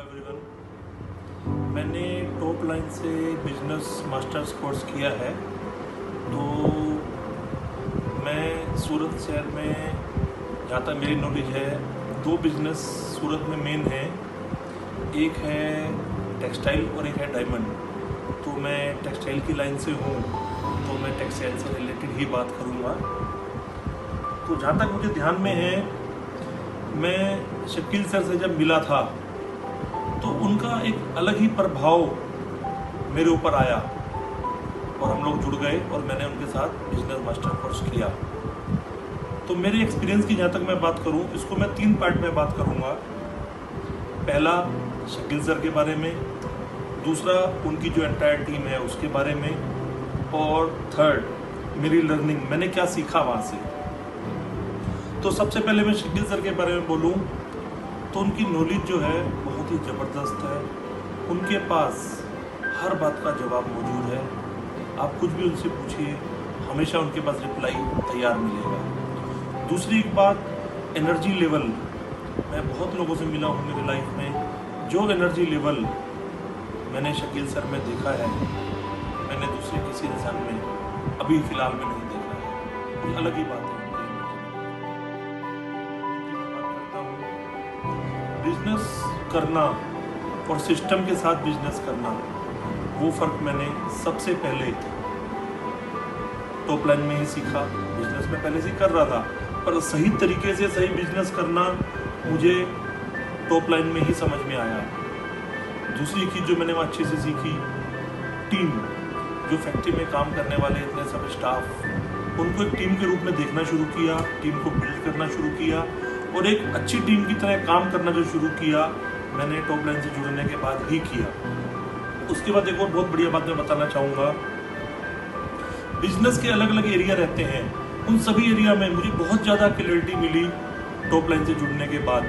Everyone, मैंने top line से business masters course किया है। तो मैं सूरत शहर में, जहाँ तक मेरी नॉलेज है, दो बिजनेस सूरत में मेन है। एक है टेक्सटाइल और एक है डायमंड। तो मैं टेक्सटाइल की लाइन से हूँ, तो मैं टेक्सटाइल से रिलेटेड ही बात करूँगा। तो जहाँ तक मुझे ध्यान में है, मैं शकील सर से जब मिला था तो उनका एक अलग ही प्रभाव मेरे ऊपर आया और हम लोग जुड़ गए और मैंने उनके साथ बिजनेस मास्टर कोर्स किया। तो मेरे एक्सपीरियंस की जहाँ तक मैं बात करूँ, इसको मैं 3 पार्ट में बात करूँगा। पहला शकील सर के बारे में, दूसरा उनकी जो एंटायर टीम है उसके बारे में, और थर्ड मेरी लर्निंग, मैंने क्या सीखा वहाँ से। तो सबसे पहले मैं शकील सर के बारे में बोलूँ तो उनकी नॉलेज जो है बहुत ही ज़बरदस्त है। उनके पास हर बात का जवाब मौजूद है। आप कुछ भी उनसे पूछिए, हमेशा उनके पास रिप्लाई तैयार मिलेगा। दूसरी एक बात, एनर्जी लेवल। मैं बहुत लोगों से मिला हूँ मेरी लाइफ में, जो एनर्जी लेवल मैंने शकील सर में देखा है, मैंने दूसरे किसी इंसान में अभी फ़िलहाल में नहीं देखा है। कुछ अलग ही बात है। बिजनेस करना और सिस्टम के साथ बिजनेस करना, वो फ़र्क मैंने सबसे पहले टॉप लाइन में ही सीखा। बिजनेस में पहले से कर रहा था, पर सही तरीके से सही बिजनेस करना मुझे टॉप लाइन में ही समझ में आया। दूसरी चीज़ जो मैंने वहाँ अच्छे से सीखी, टीम। जो फैक्ट्री में काम करने वाले इतने सब स्टाफ, उनको एक टीम के रूप में देखना शुरू किया, टीम को बिल्ड करना शुरू किया और एक अच्छी टीम की तरह काम करना जो शुरू किया, मैंने टॉप लाइन से जुड़ने के बाद ही किया। उसके बाद एक और बहुत बढ़िया बात मैं बताना चाहूँगा। बिजनेस के अलग अलग एरिया रहते हैं, उन सभी एरिया में मुझे बहुत ज़्यादा क्लैरिटी मिली टॉप लाइन से जुड़ने के बाद।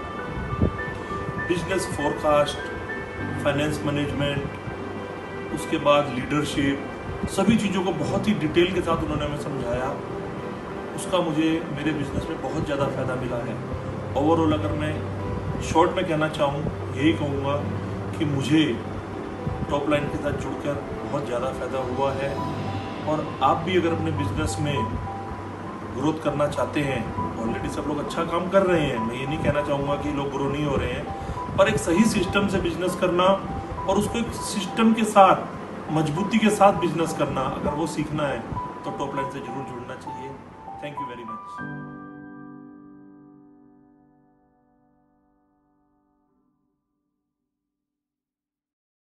बिजनेस फोरकास्ट, फाइनेंस मैनेजमेंट, उसके बाद लीडरशिप, सभी चीज़ों को बहुत ही डिटेल के साथ उन्होंने हमें समझाया। उसका मुझे मेरे बिजनेस में बहुत ज़्यादा फ़ायदा मिला है। ओवरऑल अगर मैं शॉर्ट में कहना चाहूँ, यही कहूँगा कि मुझे टॉप लाइन के साथ जुड़कर बहुत ज़्यादा फ़ायदा हुआ है। और आप भी अगर अपने बिजनेस में ग्रोथ करना चाहते हैं, ऑलरेडी सब लोग अच्छा काम कर रहे हैं, मैं ये नहीं कहना चाहूँगा कि लोग ग्रो नहीं हो रहे हैं, पर एक सही सिस्टम से बिजनेस करना और उसको एक सिस्टम के साथ, मजबूती के साथ बिजनेस करना, अगर वो सीखना है तो टॉप लाइन से ज़रूर जुड़ना चाहिए। Thank you very much.